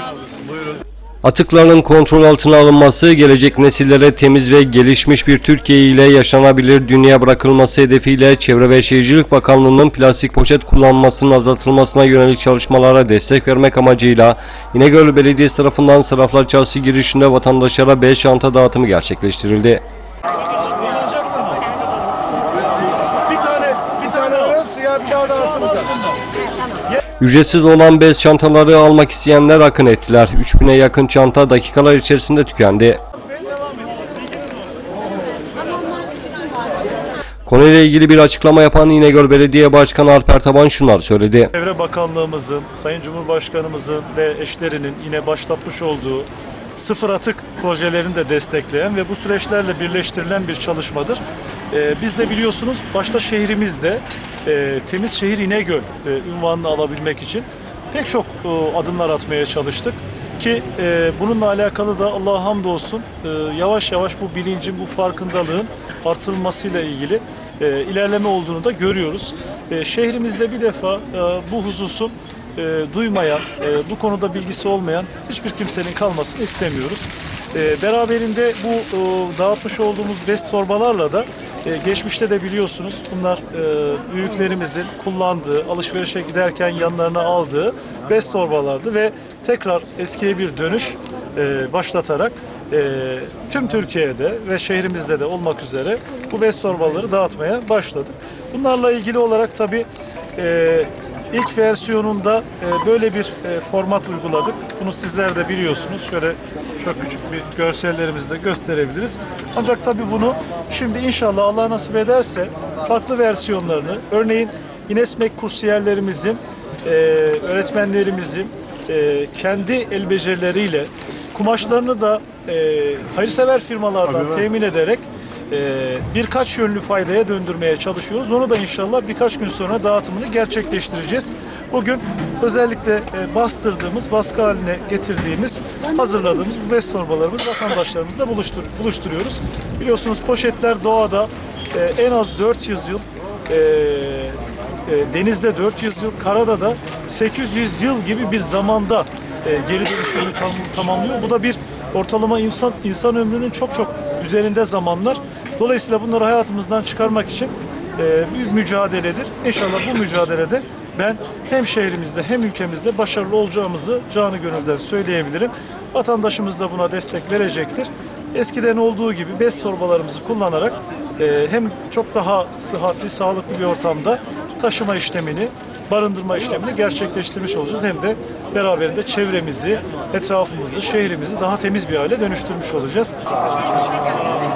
Buyurun. Atıkların kontrol altına alınması, gelecek nesillere temiz ve gelişmiş bir Türkiye ile yaşanabilir dünya bırakılması hedefiyle Çevre ve Şehircilik Bakanlığı'nın plastik poşet kullanılmasının azaltılmasına yönelik çalışmalara destek vermek amacıyla İnegöl Belediyesi tarafından Saraflar Çarşı girişinde vatandaşlara 5 çanta dağıtımı gerçekleştirildi. Ücretsiz olan bez çantaları almak isteyenler akın ettiler. 3000'e yakın çanta dakikalar içerisinde tükendi. Konuyla ilgili bir açıklama yapan İnegöl Belediye Başkanı Alper Taban şunlar söyledi. Çevre Bakanlığımızın, Sayın Cumhurbaşkanımızın ve eşlerinin yine başlatmış olduğu sıfır atık projelerini de destekleyen ve bu süreçlerle birleştirilen bir çalışmadır. Biz de biliyorsunuz başta şehrimizde Temiz Şehir İnegöl unvanını alabilmek için pek çok adımlar atmaya çalıştık. Ki bununla alakalı da Allah'a hamdolsun yavaş yavaş bu bilincin, bu farkındalığın artırılmasıyla ilgili ilerleme olduğunu da görüyoruz. Şehrimizde bir defa bu hususun duymayan, bu konuda bilgisi olmayan hiçbir kimsenin kalmasını istemiyoruz. Beraberinde bu dağıtmış olduğumuz bez torbalarla da geçmişte de biliyorsunuz bunlar büyüklerimizin kullandığı, alışverişe giderken yanlarına aldığı bez torbalardı ve tekrar eskiye bir dönüş başlatarak tüm Türkiye'de ve şehrimizde de olmak üzere bu bez torbaları dağıtmaya başladık. Bunlarla ilgili olarak tabii İlk versiyonunda böyle bir format uyguladık. Bunu sizler de biliyorsunuz. Şöyle çok küçük bir görsellerimizi de gösterebiliriz. Ancak tabii bunu şimdi inşallah Allah nasip ederse farklı versiyonlarını, örneğin İNESMEK kursiyerlerimizin, öğretmenlerimizin kendi el becerileriyle kumaşlarını da hayırsever firmalardan temin ederek birkaç yönlü faydaya döndürmeye çalışıyoruz. Onu da inşallah birkaç gün sonra dağıtımını gerçekleştireceğiz. Bugün özellikle bastırdığımız, baskı haline getirdiğimiz, hazırladığımız bu bez torbalarımızı vatandaşlarımızla buluşturuyoruz. Biliyorsunuz poşetler doğada en az 400 yıl, denizde 400 yıl, karada da 800 yıl gibi bir zamanda geri dönüşümünü tamamlıyor. Bu da bir ortalama insan ömrünün çok üzerinde zamanlar. Dolayısıyla bunları hayatımızdan çıkarmak için bir mücadeledir. İnşallah bu mücadelede ben hem şehrimizde hem ülkemizde başarılı olacağımızı canı gönülden söyleyebilirim. Vatandaşımız da buna destek verecektir. Eskiden olduğu gibi bez torbalarımızı kullanarak hem çok daha sıhhatli, sağlıklı bir ortamda taşıma işlemini, barındırma işlemini gerçekleştirmiş olacağız. Hem de beraberinde çevremizi, etrafımızı, şehrimizi daha temiz bir hale dönüştürmüş olacağız.